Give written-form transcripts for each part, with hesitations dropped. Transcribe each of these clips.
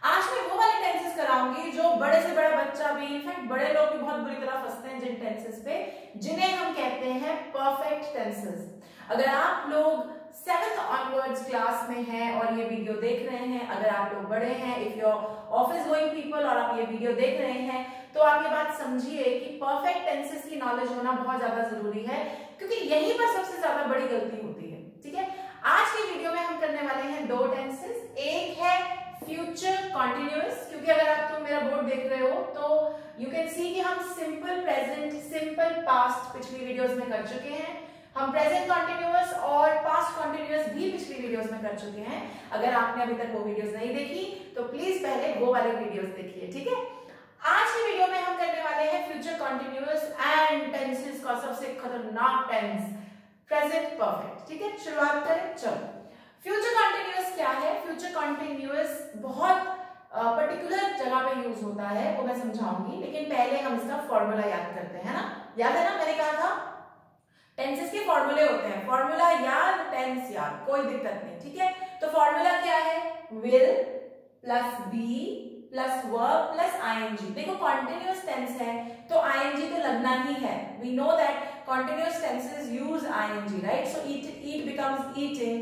आज मैं वो वाले टेंसेस कराऊंगी जो बड़े से बड़ा बच्चा भी, इनफैक्ट बड़े लोग भी बहुत बुरी तरह फंसते हैं जिन टेंसेस पे, जिन्हें हम कहते हैं परफेक्ट टेंसेस। अगर आप लोग 7th ऑनवर्ड्स क्लास में हैं और ये वीडियो देख रहे हैं, अगर आप लोग बड़े हैं, if you office going people और आप ये वीडियो देख रहे हैं, तो आप ये बात समझिए कि परफेक्ट टेंसेस की नॉलेज होना बहुत ज्यादा जरूरी है, क्योंकि यहीं पर सबसे ज्यादा बड़ी गलती होती है। ठीक है, आज की वीडियो में हम करने वाले हैं 2 टेंसेस। एक है फ्यूचर कॉन्टिन्यूअस, क्योंकि अगर आप तो मेरा बोर्ड देख रहे हो तो यू कैन सी कि हम सिंपल प्रेजेंट, सिंपल पास्ट पिछली वीडियोस में कर चुके हैं, हम प्रेजेंट कॉन्टिन्यूअस और पास्ट कॉन्टिन्यूअस भी पिछली वीडियोस में कर चुके हैं। अगर आपने अभी तक वो वीडियोस नहीं देखी तो प्लीज पहले वो वाले वीडियोस देखिए। ठीक है, आज की वीडियो में हम करने वाले हैं फ्यूचर कॉन्टिन्यूअस एंड टेंसेस का सबसे खतरनाक टेंस प्रेजेंट परफेक्ट। ठीक है, शुरुआत करें। चलो, फ्यूचर कॉन्टिन्यूअस क्या है? फ्यूचर कॉन्टिन्यूअस बहुत पर्टिकुलर जगह पे यूज होता है, वो मैं समझाऊंगी, लेकिन पहले हम इसका फॉर्मूला याद करते हैं ना। याद है ना, मैंने कहा था टेंसेस के फॉर्मूले होते हैं, फॉर्मूला याद, टेंस याद, कोई दिक्कत नहीं। ठीक है, तो फॉर्मूला क्या है? Will plus be plus verb plus ING. देखो कॉन्टिन्यूअस टेंस है तो आईएनजी तो लगना ही है। We know that continuous tenses use ing, right? So eat becomes eating,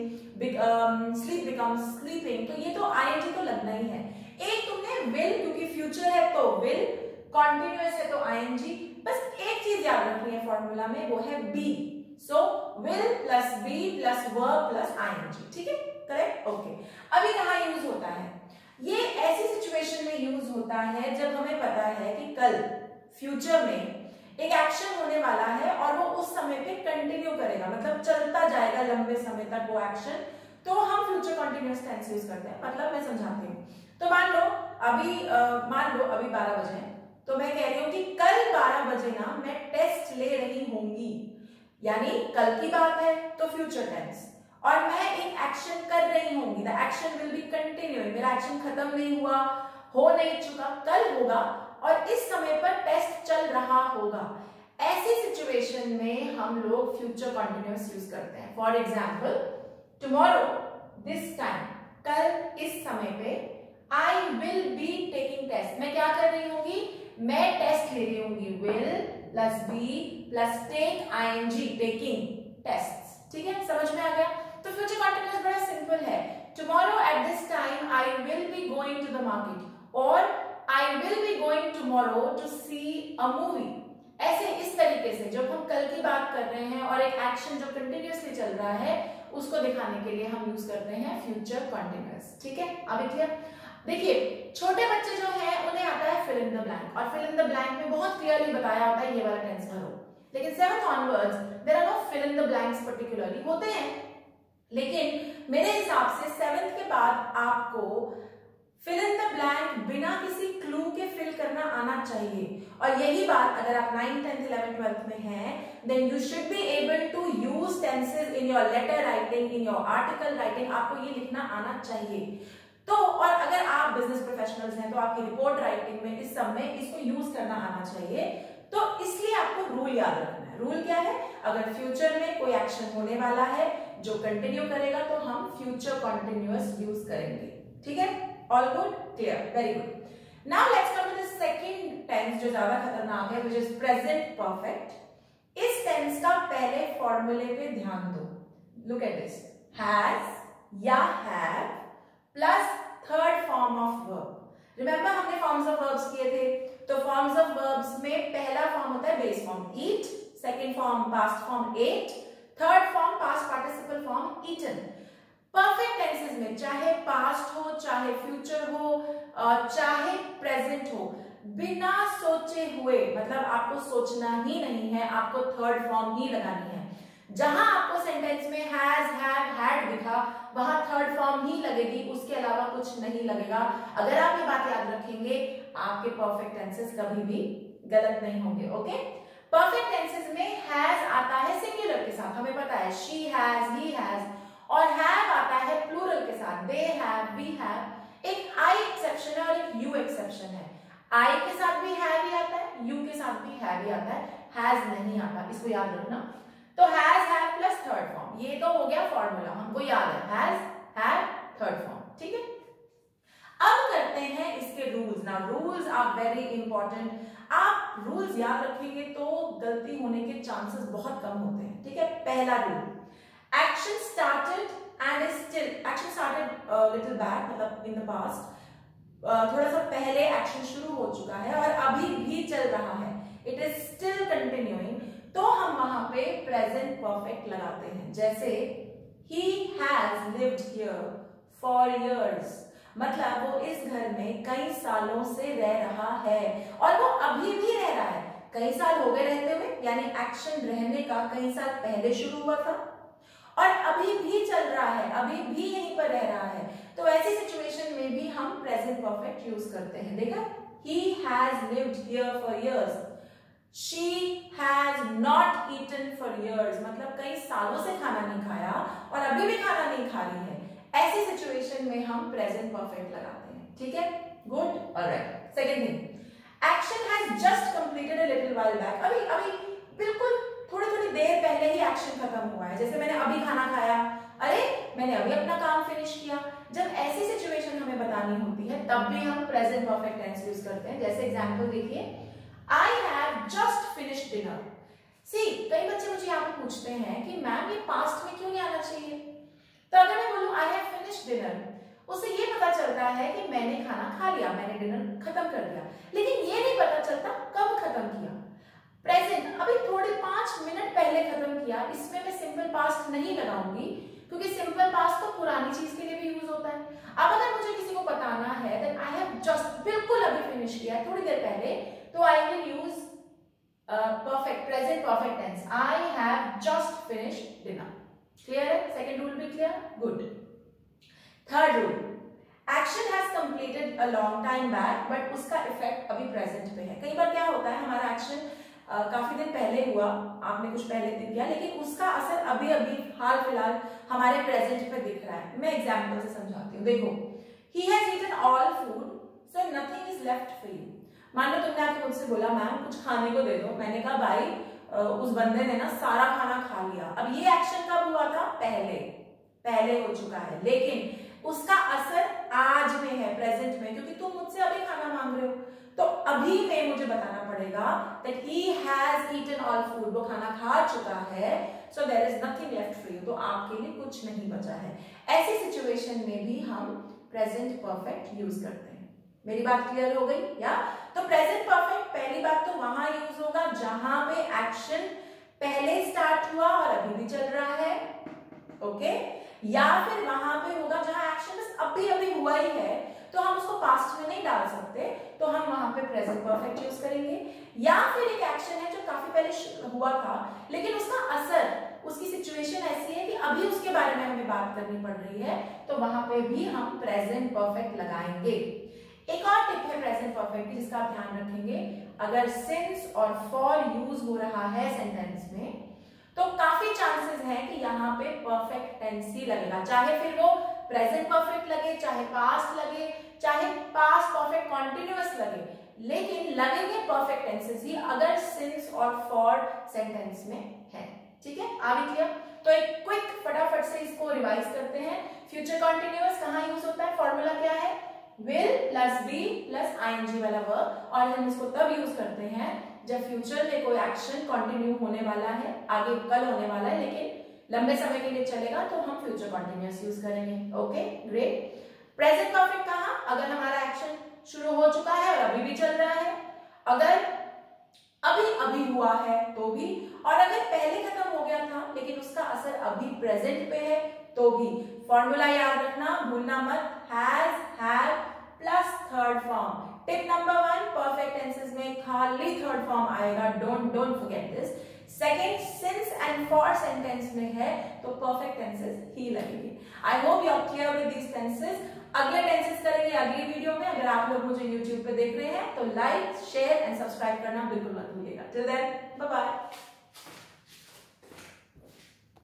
sleep becomes sleeping, तो ये तो ing तो लगना ही है। एक तुमने will, क्योंकि future है तो will, continuous है तो ing, बस एक चीज याद रखनी है फॉर्मूला में, वो है be. So will plus be plus verb plus ing. ठीक है, करेक्ट? ओके, अभी कहाँ यूज होता है? ये ऐसी सिचुएशन में यूज होता है जब हमें पता है कि कल फ्यूचर में एक एक्शन होने वाला है और वो उस समय पे कंटिन्यू करेगा, मतलब चलता जाएगा लंबे समय तक वो एक्शन, तो हम फ्यूचर कंटिन्यूअस टेंस यूज करते हैं। मतलब मैं समझाती हूँ। तो मान लो अभी 12 बजे हैं, तो मैं कह रही हूँ कि कल 12 बजे ना मैं टेस्ट ले रही होंगी, यानी कल की बात है तो फ्यूचर टेंस, और मैं एक एक्शन कर रही होंगी, the action will be continuing, मेरा एक्शन खत्म नहीं हुआ, हो नहीं चुका, कल होगा और इस समय पर टेस्ट चल रहा होगा। ऐसी सिचुएशन में हम लोग फ्यूचर कंटिन्यूअस यूज करते हैं। For example, tomorrow this time, कल इस समय पे, I will be taking test, मैं क्या कर रही होंगी? मैं टेस्ट ले रही होंगी। Will plus be plus take ING, taking test. ठीक है, समझ में आ गया? तो फ्यूचर कंटिन्यूअस बड़ा सिंपल है। Tomorrow at this time I will be going to the market, और I will be going tomorrow to see a movie. ऐसे इस तरीके से जब हम कल की बात कर रहे हैं और एक एक्शन जो कंटिन्यूअसली चल रहा है उसको दिखाने के लिए हम यूज करते हैं फ्यूचर कंटिन्यूअस। ठीक है, अभी क्लियर? देखिए, छोटे बच्चे जो हैं उन्हें आता है फिल इन द ब्लैंक, और फिल इन द ब्लैंक में बहुत क्लियरली बताया होता है ये वाला टेंस भरो। लेकिन 7th onwards there are no fill in the blanks particularly, होते हैं, लेकिन मेरे हिसाब से 7th के बाद आपको फिल इन द ब्लैंक बिना किसी क्लू के फिल करना आना चाहिए। और यही बात अगर आप 9th 10th 11th 12th में हैं, then you should be able to use tenses in your letter writing, in your article writing, आपको ये लिखना आना चाहिए। तो और अगर आप बिजनेस प्रोफेशनल्स हैं तो आपकी रिपोर्ट राइटिंग में इस सब में इसको यूज करना आना चाहिए। तो इसलिए आपको रूल याद रखना है। रूल क्या है? अगर फ्यूचर में कोई एक्शन होने वाला है जो कंटिन्यू करेगा तो हम फ्यूचर कंटिन्यूअस यूज करेंगे। ठीक है, all good, clear, very good. Now let's come to the second tense जो ज्यादा खतरनाक है, व्हिच इज प्रेजेंट परफेक्ट। इस टेंस का पहले फॉर्मूले पे ध्यान दो। लुक एट दिस, हैज या have plus third form of verb. Remember हमने फॉर्म्स ऑफ वर्ब्स किए थे, तो फॉर्म्स ऑफ वर्ब्स में पहला फॉर्म होता है base form eat, second form past form ate, third form past participle form eaten. Perfect tenses में चाहे पास्ट हो, चाहे फ्यूचर हो, चाहे प्रेजेंट हो, बिना सोचे हुए, मतलब आपको सोचना ही नहीं है, आपको थर्ड फॉर्म ही लगानी है। जहां आपको सेंटेंस में हैज, हैव, हैड दिखा, वहां थर्ड फॉर्म ही लगेगी, उसके अलावा कुछ नहीं लगेगा। अगर आप ये बात याद रखेंगे, आपके परफेक्ट टेंसेस कभी भी गलत नहीं होंगे। ओके, परफेक्ट टेंसेस में हैज आता है सिंगुलर के साथ, हमें पता है शी हैज, ही हैज, और हैव आता है प्लूरल के साथ, दे हैव, वी हैव। एक आई एक्सेप्शन है और एक यू एक्सेप्शन है। आई के साथ भी हैव ही आता है, यू के साथ भी हैव ही आता है, हैज नहीं आता, इसको याद रखना। तो has, have plus third form, ये तो हो गया फॉर्मूला, हमको याद है हैज, हैव, थर्ड फॉर्म। ठीक है, अब करते करते हैं इसके rules. Now rules are very important. आप रूल्स याद रखेंगे तो गलती होने के चांसेस बहुत कम होते हैं, ठीक है। पहला rule, action started and is still, action started little back, मतलब इन द पास्ट, थोड़ा सा पहले एक्शन शुरू हो चुका है और अभी भी चल रहा है, इट इज स्टिल कंटिन्यूइंग, तो हम वहां पे प्रेजेंट परफेक्ट लगाते हैं। जैसे he has lived here for years, मतलब वो इस घर में कई सालों से रह रहा है और वो अभी भी रह रहा है। कई साल हो गए रहते हुए, यानी एक्शन रहने का कई साल पहले शुरू हुआ था और अभी भी चल रहा है, अभी भी यहीं पर रह रहा है। तो ऐसी सिचुएशन में भी हम प्रेजेंट परफेक्ट यूज करते हैं। देखा, he has lived here for years, she has not eaten for years, मतलब कई सालों से खाना नहीं खाया और अभी भी खाना नहीं खा रही है। ऐसी सिचुएशन में हम प्रेजेंट परफेक्ट लगाते हैं, ठीक है। Good, alright. Second thing, action has just completed a little while back, अभी बिल्कुल थोड़ी देर पहले ही एक्शन खत्म हुआ है। जैसे मैंने अभी खाना खाया, अरे मैंने अभी अपना काम फिनिश किया। जब ऐसी सिचुएशन हमें बतानी होती है तब भी हम प्रेजेंट परफेक्ट टेंस यूज करते हैं। जैसे एग्जांपल देखिए, I have just finished dinner. See, कई बच्चे मुझे यहाँ पे पूछते हैं कि मैम ये पास्ट में क्यों नहीं आना चाहिए। तो अगर मैं बोलूँ I have finished dinner, उससे ये पता चलता है कि मैंने खाना खा लिया, मैंने डिनर खत्म कर दिया, लेकिन ये नहीं पता चलता कब खत्म किया। प्रेजेंट, अभी थोड़े 5 मिनट पहले खत्म किया, इसमें मैं सिंपल पास्ट नहीं लगाऊंगी क्योंकि सिंपल पास्ट तो पुरानी चीज के लिए भी यूज होता है। अब अगर मुझे किसी को बताना है that I have just, बिल्कुल अभी फिनिश किया, थोड़ी देर पहले, तो I will use perfect, present perfect tense. I have just finished dinner. Clear है? Second rule भी clear? Good. Third rule, action has completed a long time back, but उसका effect अभी present पे है। कई बार क्या होता है, हमारा action काफी दिन पहले हुआ, आपने कुछ पहले दिन किया, लेकिन उसका असर अभी अभी हाल फिलहाल हमारे प्रेजेंट पे दिख रहा है। मैं एग्जांपल से समझाती हूँ। देखो, he has eaten all food, so nothing is left for you. मान लो तुमने आके मुझसे बोला मैम कुछ खाने को दे दो, मैंने कहा भाई उस बंदे ने ना सारा खाना खा लिया। अब ये एक्शन कब हुआ था? पहले हो चुका है, लेकिन उसका असर आज में है, प्रेजेंट में, क्योंकि तुम मुझसे अभी खाना मांग रहे हो। तो अभी में मुझे बताना पड़ेगा that he has eaten all food, वो खाना खा चुका है, so there is nothing left for you, तो आपके लिए कुछ नहीं बचा है। ऐसी सिचुएशन में भी हम प्रेजेंट परफेक्ट यूज करते हैं। मेरी बात क्लियर हो गई या? तो प्रेजेंट परफेक्ट पहली बात तो वहां यूज होगा जहां पे एक्शन पहले स्टार्ट हुआ और अभी भी चल रहा है, ओके। या फिर वहां पे होगा जहां एक्शन बस अभी हुआ ही है, तो हम उसको पास्ट में नहीं डाल सकते, तो हम वहां पे प्रेजेंट परफेक्ट यूज करेंगे। या फिर एक एक्शन है जो काफी पहले हुआ था, लेकिन उसका असर, उसकी सिचुएशन ऐसी है कि अभी उसके बारे में हमें बात करनी पड़ रही है, तो वहां पे भी हम प्रेजेंट परफेक्ट लगाएंगे। एक और टिप है प्रेजेंट परफेक्ट की जिसका आप ध्यान रखेंगे, अगर सिंस और फॉर यूज हो रहा है सेंटेंस में, तो काफी चांसेस हैं कि यहाँ पे परफेक्ट टेंस ही लगेगा, चाहे फिर वो प्रेजेंट परफेक्ट लगे, चाहे पास्ट लगे, चाहे पास्ट परफेक्ट कॉन्टिन्यूअस लगे, लेकिन लगेंगे परफेक्ट टेंसेस ही अगर सिंस और फॉर सेंटेंस में है। ठीक है, आगे क्लियर? तो एक क्विक फटाफट से इसको रिवाइज करते हैं। फ्यूचर कॉन्टिन्यूअस कहाँ यूज होता है? फॉर्मूला क्या है? Will plus be plus ING वाला वर्ब, और हम इसको तब यूज करते हैं जब फ्यूचर में कोई एक्शन कंटिन्यू होने वाला है, आगे कल होने वाला है लेकिन लंबे समय के लिए चलेगा, तो हम फ्यूचर कंटिन्यूअस यूज करेंगे। Okay, great. प्रेजेंट परफेक्ट कहाँ? अगर हमारा एक्शन शुरू हो चुका है और अभी भी चल रहा है, अगर अभी हुआ है तो भी, और अगर पहले खत्म हो गया था लेकिन उसका असर अभी प्रेजेंट पे है तो भी। फॉर्मूला याद रखना, भूलना मत, has, have plus third form. Tip number 1, perfect tenses में खाली थर्ड फॉर्म आएगा, don't forget this. Second, since and for sentence में है तो परफेक्ट टेंसेस ही लगेंगे। I hope you are clear with these tenses. अगले टेंसेस करेंगे अगली वीडियो में। अगर आप लोग मुझे YouTube पे देख रहे हैं तो लाइक, शेयर एंड सब्सक्राइब करना बिल्कुल मत भूलिएगा। Till then, bye bye.